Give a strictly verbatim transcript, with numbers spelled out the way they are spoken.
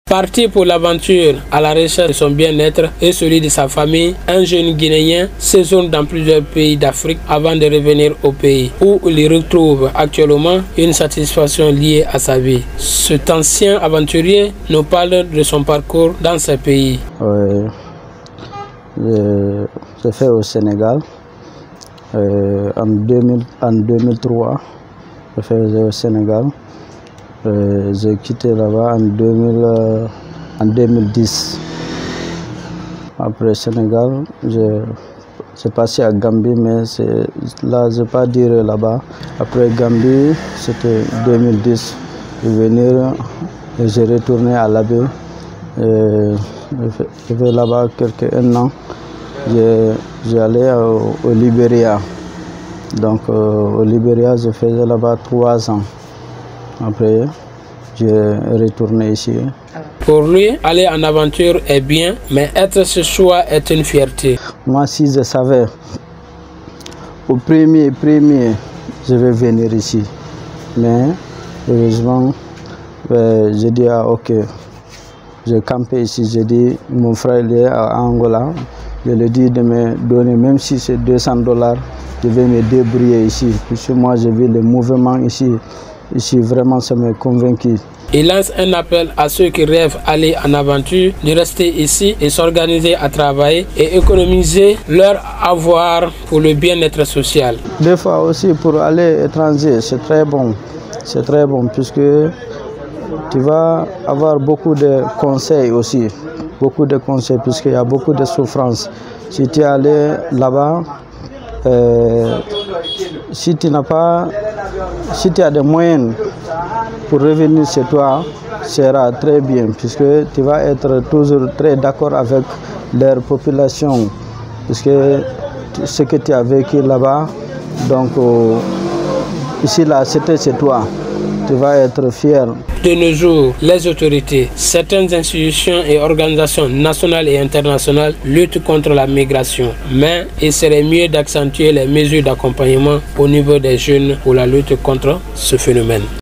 Parti pour l'aventure à la recherche de son bien-être et celui de sa famille, un jeune Guinéen séjourne dans plusieurs pays d'Afrique avant de revenir au pays où il retrouve actuellement une satisfaction liée à sa vie. Cet ancien aventurier nous parle de son parcours dans ce pays. Oui, j'ai fait au Sénégal euh, en, deux mille, en deux mille trois. J'ai fait au Sénégal. Euh, j'ai quitté là-bas en, deux mille, euh, en deux mille dix. Après Sénégal, j'ai passé à Gambie, mais là, je ne vais pas dire là-bas. Après Gambie, c'était deux mille dix. Je suis venu et j'ai retourné à l'Abbé. J'ai fait là-bas quelques un an. J'ai allé au, au Libéria. Donc euh, au Libéria, je faisais là-bas trois ans. Après, j'ai retourné ici. Pour lui, aller en aventure est bien, mais être ce choix est une fierté. Moi, si je savais, au premier, premier, je vais venir ici. Mais, heureusement, euh, j'ai dit, ah, ok, j'ai campé ici. J'ai dit, mon frère il est à Angola. Je lui ai dit de me donner, même si c'est deux cents dollars, je vais me débrouiller ici. Puisque moi, j'ai vu le mouvement ici. Ici, vraiment, ça m'a convaincu. Il lance un appel à ceux qui rêvent d'aller en aventure, de rester ici et s'organiser à travailler et économiser leur avoir pour le bien-être social. Des fois aussi, pour aller à l'étranger, c'est très bon. C'est très bon puisque tu vas avoir beaucoup de conseils aussi. Beaucoup de conseils puisqu'il y a beaucoup de souffrances. Si tu es allé là-bas, euh, si tu n'as pas, si tu as des moyens pour revenir chez toi, sera très bien puisque tu vas être toujours très d'accord avec leur population puisque ce que tu as vécu là-bas, donc euh, ici là c'était chez toi. Tu vas être fier. De nos jours, les autorités, certaines institutions et organisations nationales et internationales luttent contre la migration. Mais il serait mieux d'accentuer les mesures d'accompagnement au niveau des jeunes pour la lutte contre ce phénomène.